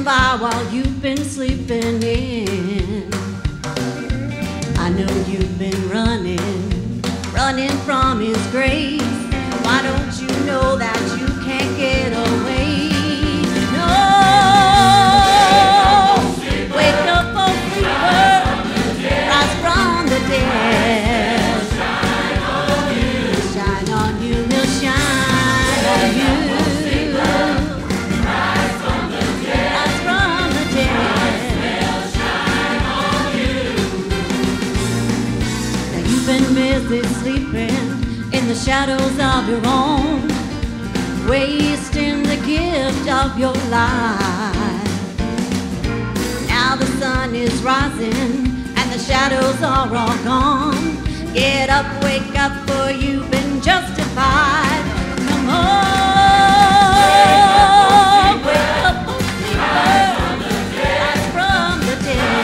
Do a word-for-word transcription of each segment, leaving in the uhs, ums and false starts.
passing by while you've been sleeping in. I know you've been running, running from His grace. Why don't you know that you can't get away? No, wake up, oh sleeper, rise from the dead. Shine on you, shine on you, He'll shine on you. Rise from the dead, rise from the dead. He'll shine on you. Now you've been busy sleeping in the shadows of your own, wasting the gift of your life. Now the sun is rising and the shadows are all gone. Get up, wake up, for you've been justified. Come on, wake up, oh sleeper, rise from the dead.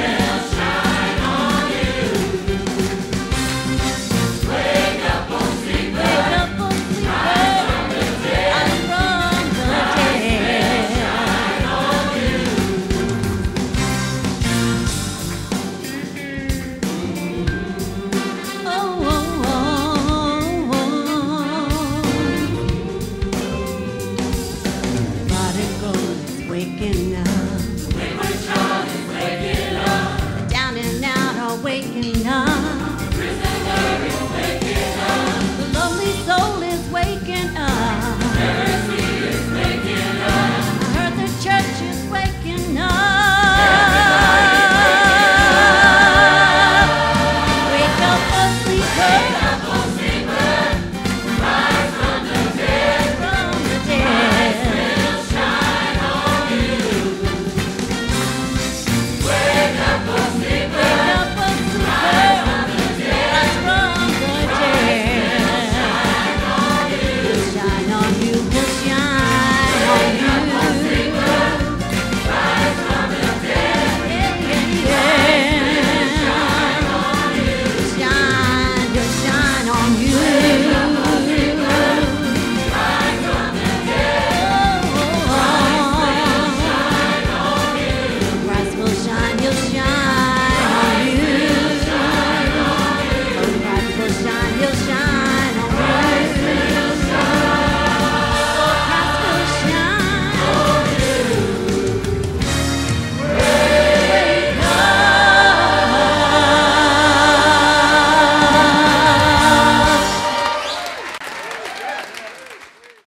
Waking up, Wayward child is waking up. Down and out are waking up.